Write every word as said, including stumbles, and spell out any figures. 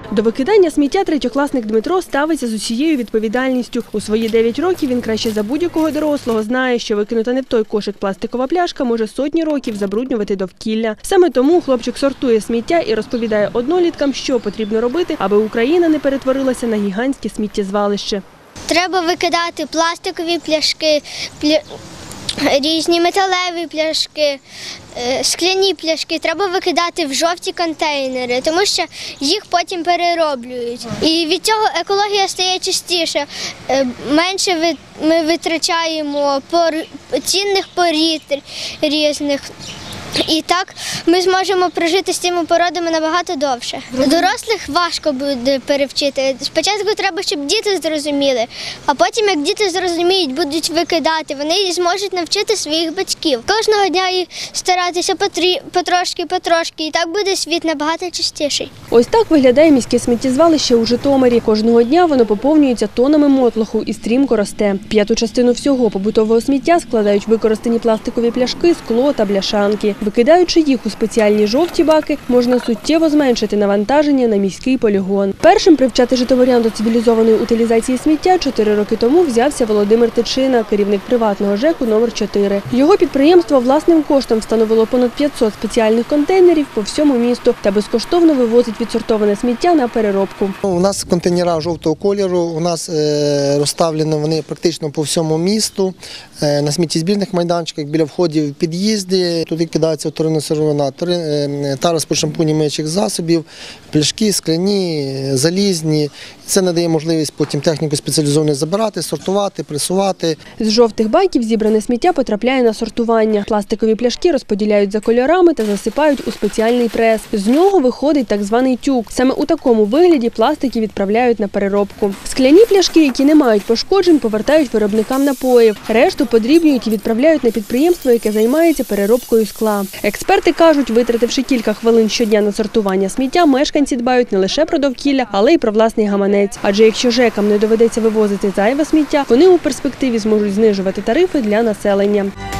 До викидання сміття третьокласник Дмитро ставиться з усією відповідальністю. У свої дев'ять років він краще за будь-якого дорослого знає, що викинута не в той кошик пластикова пляшка може сотні років забруднювати довкілля. Саме тому хлопчик сортує сміття і розповідає одноліткам, що потрібно робити, аби Україна не перетворилася на гігантське сміттєзвалище. Треба викидати пластикові пляшки, пля... різні металеві пляшки, скляні пляшки. Треба викидати в жовті контейнери, тому що їх потім перероблюють. І від цього екологія стає чистіше. Менше ми витрачаємо цінних порід різних. І так ми зможемо прожити з цими породами набагато довше. Дорослих важко буде перевчити. Спочатку треба, щоб діти зрозуміли, а потім, як діти зрозуміють, будуть викидати, вони зможуть навчити своїх батьків. Кожного дня старатися потрошки-потрошки, і так буде світ набагато чистіший. Ось так виглядає міське сміттєзвалище у Житомирі. Кожного дня воно поповнюється тонами мотлоху і стрімко росте. П'яту частину всього побутового сміття складають використані пластикові пляшки, скло та бляшанки. Викидаючи їх у спеціальні жовті баки, можна суттєво зменшити навантаження на міський полігон. Першим привчати житомирян до цивілізованої утилізації сміття чотири роки тому взявся Володимир Тичина, керівник приватного ЖЕКу номер чотири. Його підприємство власним коштом встановило понад п'ятсот спеціальних контейнерів по всьому місту та безкоштовно вивозить відсортоване сміття на переробку. У нас контейнери жовтого кольору, у нас розставлені вони практично по всьому місту, на сміттєзбірних майданчиках, біля входів в під'їзди, туди кидають вторинна сировина, тарас по шампуні миючих засобів, пляшки, скляні, залізні. Це надає можливість потім техніку спеціалізовану забирати, сортувати, пресувати. З жовтих баків зібране сміття потрапляє на сортування. Пластикові пляшки розподіляють за кольорами та засипають у спеціальний прес. З нього виходить так званий тюк. Саме у такому вигляді пластики відправляють на переробку. Скляні пляшки, які не мають пошкоджень, повертають виробникам напоїв. Решту подрібнюють і відправляють на підприємство, яке займається переробкою скла. Експерти кажуть, витративши кілька хвилин щодня на сортування сміття, мешканці дбають не лише про довкілля, але й про власний гаманець. Адже якщо ЖЕКам не доведеться вивозити зайве сміття, вони у перспективі зможуть знижувати тарифи для населення.